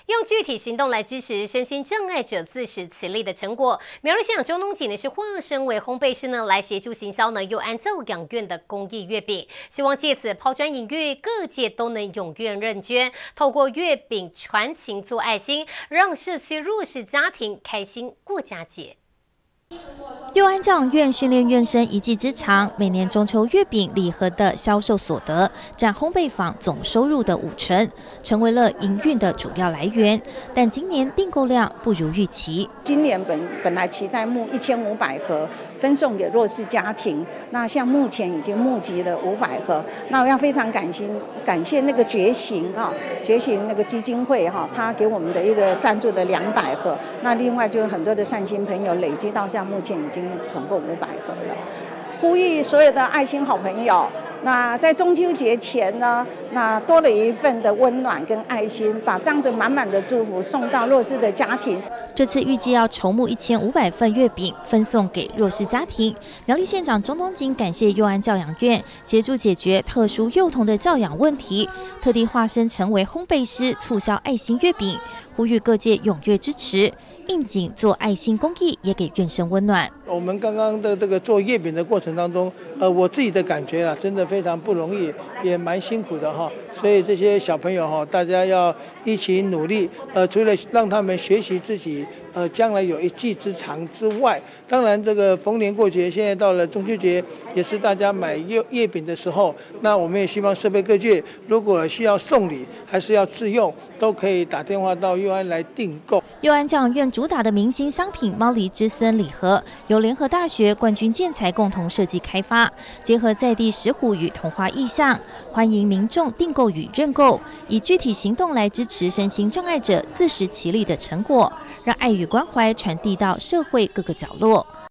用具体行动来支持身心障碍者自食其力的成果。苗栗县长周东锦是化身为烘焙师来协助行销佑安教养院的公益月饼，希望借此抛砖引玉，各界都能踊跃认捐，透过月饼传情做爱心，让社区弱势家庭开心过佳节。 佑安教养院训练院生一技之长，每年中秋月饼礼盒的销售所得占烘焙坊总收入的50%，成为了营运的主要来源。但今年订购量不如预期。 今年本来期待1500盒分送给弱势家庭，那像目前已经募集了500盒。那我要非常感谢那个觉醒那个基金会他给我们的一个赞助的200盒。那另外就是很多的善心朋友累积到目前已经统购500盒了，呼吁所有的爱心好朋友，那在中秋节前呢，那多了一份的温暖跟爱心，把这样的满满的祝福送到弱势的家庭。 这次预计要筹募1500份月饼分送给弱势家庭。苗栗县长周东锦感谢佑安教养院协助解决特殊幼童的教养问题，特地化身成为烘焙师促销爱心月饼，呼吁各界踊跃支持。应景做爱心公益，也给院生温暖。 我们刚刚的这个做月饼的过程当中，我自己的感觉啦，真的非常不容易，也蛮辛苦的哈。所以这些小朋友大家要一起努力。除了让他们学习自己将来有一技之长之外，当然这个逢年过节，现在到了中秋节，也是大家买月饼的时候。那我们也希望社会各界，如果需要送礼还是要自用，都可以打电话到佑安来订购。 佑安教养院主打的明星商品猫狸之森礼盒，由联合大学冠军建材共同设计开发，结合在地石虎与童话意象，欢迎民众订购与认购，以具体行动来支持身心障碍者自食其力的成果，让爱与关怀传递到社会各个角落。